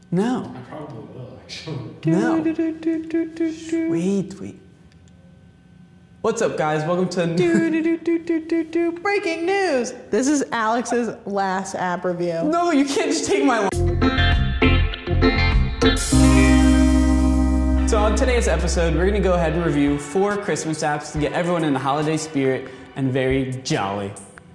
No. I probably will, actually. No. Wait. What's up, guys? Welcome to Breaking news! This is Alex's last app review. No, you can't just take my. So on today's episode, we're gonna go ahead and review 4 Christmas apps to get everyone in the holiday spirit and very jolly.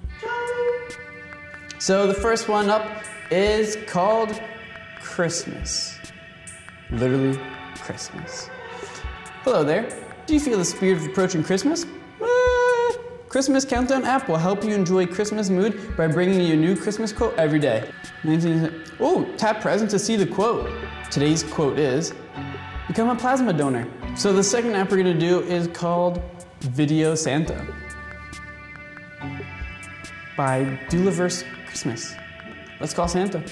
So the first one up is called Christmas. Literally Christmas. Hello there. Do you feel the spirit of approaching Christmas? Christmas Countdown app will help you enjoy Christmas mood by bringing you a new Christmas quote every day. Oh, tap present to see the quote. Today's quote is, become a plasma donor. So the second app we're gonna do is called Video Santa by Doulaverse Christmas. Let's call Santa.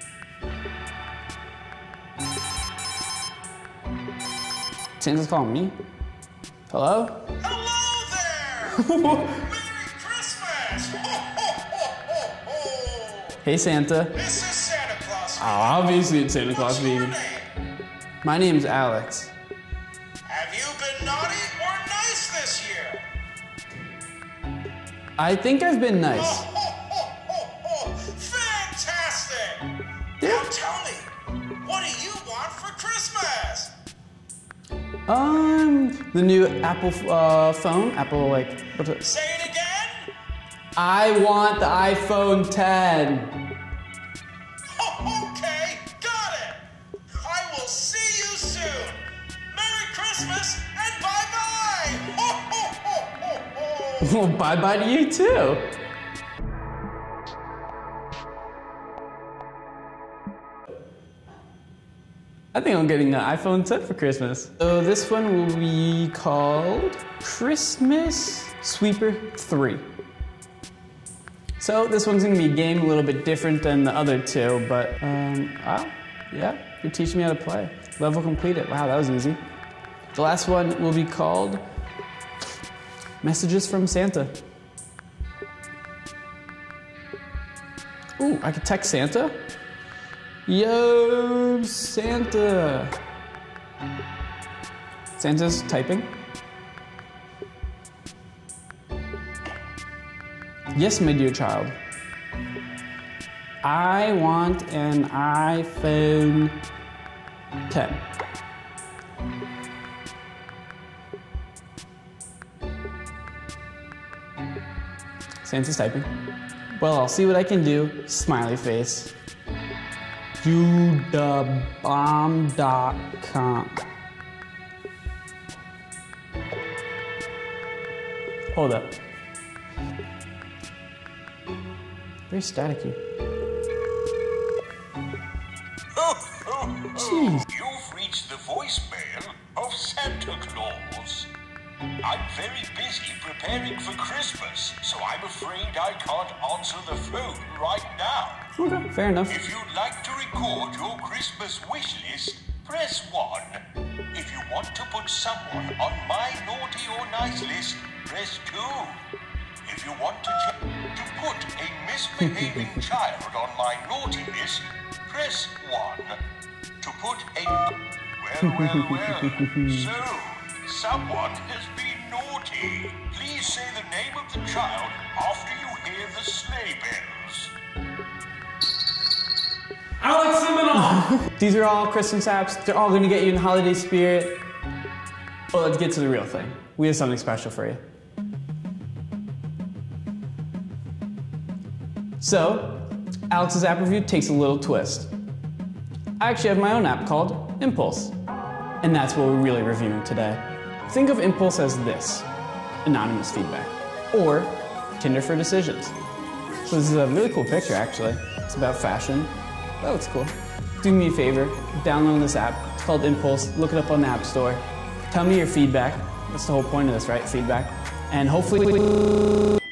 Santa's calling me. Hello? Hello there! Merry Christmas! Ho, ho, ho, ho, ho! Hey, Santa. This is Santa Claus. Oh, obviously it's Santa Claus What's your vegan. name? My name's Alex. Have you been naughty or nice this year? I think I've been nice. Ho, ho, ho, ho! Fantastic! Now tell me, what do you want for Christmas? The new Apple phone. Apple, like, what's it? Say it again? I want the iPhone 10. Okay, got it! I will see you soon! Merry Christmas and bye-bye! Ho, ho, ho, ho, ho! Well, bye-bye to you too. I think I'm getting an iPhone 10 for Christmas. So this one will be called Christmas Sweeper 3. So this one's gonna be a game a little bit different than the other two, but yeah, you're teaching me how to play. Level completed. Wow, that was easy. The last one will be called Messages from Santa. Ooh, I could text Santa? Yo, Santa. Santa's typing. Yes, my dear child. I want an iPhone 10. Santa's typing. Well, I'll see what I can do. Smiley face. YouDaBomb.com. Hold up. Very staticky. Jeez. You've reached the voicemail of Santa Claus. I'm very busy preparing for Christmas, so I'm afraid I can't answer the phone right now. Okay, fair enough. If you'd like to record your Christmas wish list, press 1. If you want to put someone on my naughty or nice list, press 2. If you want to put a misbehaving child on my naughty list, press 1. To put a... Well. So, someone has been naughty. Please say the name of the child after you hear the sleigh bells. Alex Seminole! These are all Christmas apps. They're all gonna get you in the holiday spirit. Well, let's get to the real thing. We have something special for you. So, Alex's app review takes a little twist. I actually have my own app called Impulse. And that's what we're really reviewing today. Think of Impulse as this: anonymous feedback, or Tinder for decisions. So this is a really cool picture, actually. It's about fashion. That looks cool. Do me a favor, download this app. It's called Impulse. Look it up on the App Store. Tell me your feedback. That's the whole point of this, right? Feedback. And hopefully...